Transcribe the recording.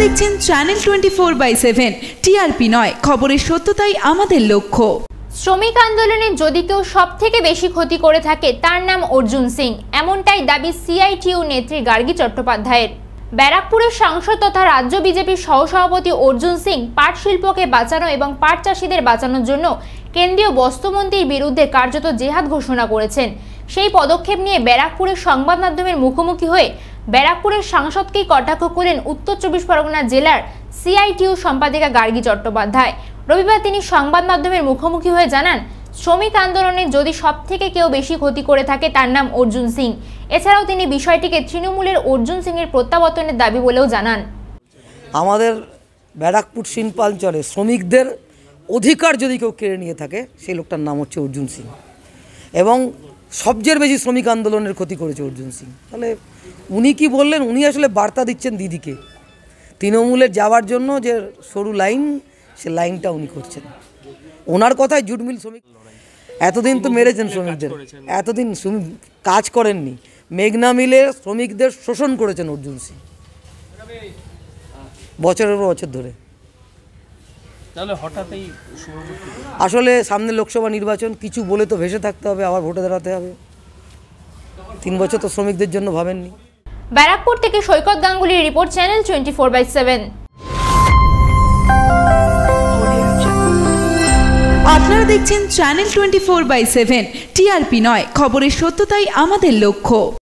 দেখছেন channel 24/7 TRP নয়, খবরের সত্যতাই আমাদের লক্ষ্য। শ্রমিক আন্দোলনে যদি কেউ সবথেকে বেশি ক্ষতি করে থাকে তার নাম অর্জুন সিং, এমনটাই দাবি সিআইটিইউ নেত্রী গার্গী চট্টোপাধ্যায়ের। ব্যারাকপুরের সাংসদ তথা রাজ্য বিজেপির সহসভাপতি অর্জুন সিং পাট শিল্পকে বাঁচানো এবং পাট চাষিদের বাঁচানোর জন্য কেন্দ্রীয় বস্ত্রমন্ত্রীর বিরুদ্ধে কার্যত জেহাদ ঘোষণা করেছেন। সেই পদক্ষেপ নিয়ে ব্যারাকপুরের সংবাদ মাধ্যমের মুখোমুখি হয়ে ব্যারাকপুরের সাংসদকেই কটাক্ষ করেন উত্তর 24 পরগনা জেলার সিআইটিইউ সম্পাদিকা গার্গী চট্টোপাধ্যায়। রবিবার তিনি সংবাদ মাধ্যমের মুখোমুখি হয়ে জানান, শ্রমিক আন্দোলনে যদি সবথেকে কেউ বেশি ক্ষতি করে থাকে তার নাম অর্জুন সিং। এছাড়াও তিনি বিষয়টিকে তৃণমূলের অর্জুন সিংয়ের প্রত্যাবর্তনের দাবি বলেও জানান। আমাদের ব্যারাকপুর শিল্পাঞ্চলে শ্রমিকদের অধিকার যদি কেউ কেড়ে নিয়ে থাকে সেই লোকটার নাম হচ্ছে অর্জুন সিং, এবং সবচেয়ে বেশি শ্রমিক আন্দোলনের ক্ষতি করেছে অর্জুন সিং। তাহলে উনি কি বললেন? উনি আসলে বার্তা দিচ্ছেন দিদিকে, তৃণমূলের যাওয়ার জন্য যে সরু লাইন, সে লাইনটা উনি করছেন। ওনার কথায় জুট মিল শ্রমিক এতদিন তো মেরেছেন শ্রমিকদের, এতদিন কাজ করেননি। মেঘনা মিলে শ্রমিকদের শোষণ করেছেন অর্জুন সিং বছরের পর বছর ধরে। আসলে সামনে লোকসভা নির্বাচন, কিছু বলে তো ভেসে থাকতে হবে, আবার ভোটে দাঁড়াতে হবে। 3 বছর তো শ্রমিকদের জন্য ভাবেননি। ব্যারাকপুর থেকে সৈকত গাঙ্গুলির রিপোর্ট, চ্যানেল 24/7। আপনারা দেখছেন চ্যানেল 24/7 টিআরপি নয়, খবরের সত্যতাই আমাদের লক্ষ্য।